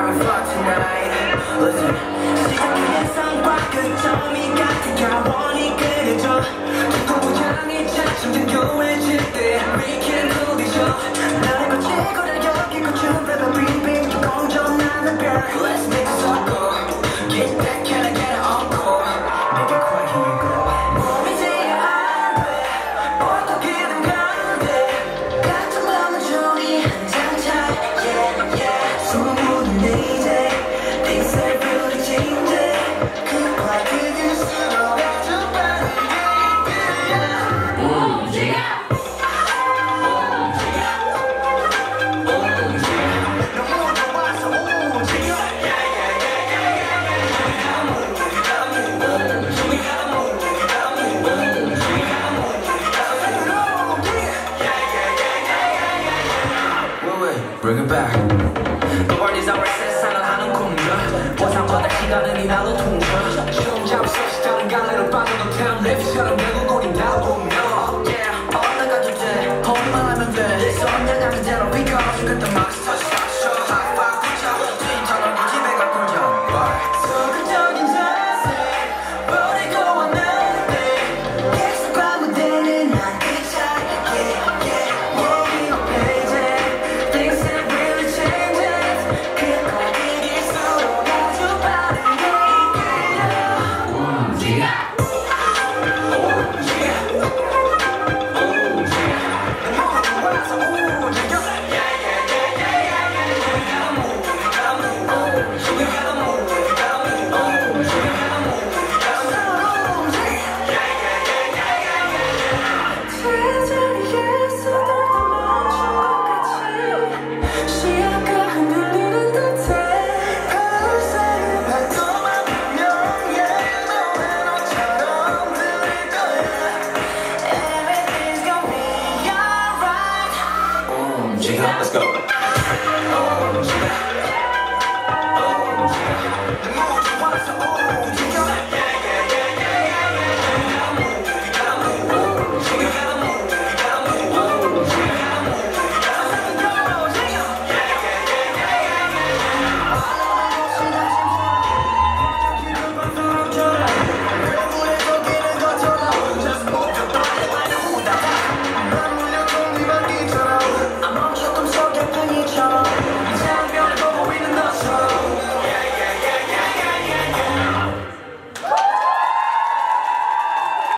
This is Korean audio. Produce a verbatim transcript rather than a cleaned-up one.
we fuck tonight. Listen. 시작하는 상과 끝점이 같은 영원히 그려져 두고 향해 차츰 등교해질 때 We can do this show 나를 거치고 여기고 준비가 빙빙 공존하는 별 Let's make a circle Get back, can I get an encore Make it quiet, here you go 몸이 제일 안돼 보통 기분 가는데 같은 맘은 종이 한 장 차이 Yeah, yeah 소문이